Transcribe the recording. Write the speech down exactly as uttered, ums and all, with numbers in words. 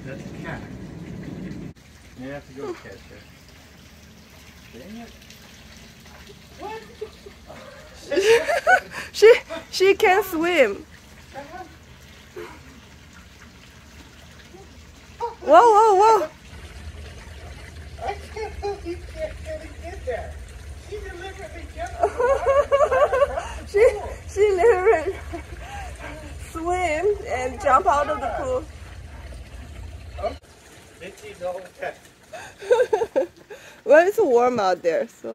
That's a cat. You have to go catch her. Dang it. What? she she can swim. Whoa, whoa, whoa! I can't believe you can't get there. She deliberately jumped in the water. she she literally swim and jump out of the pool. Oh, Mickey, no cat. Well, it's warm out there, so.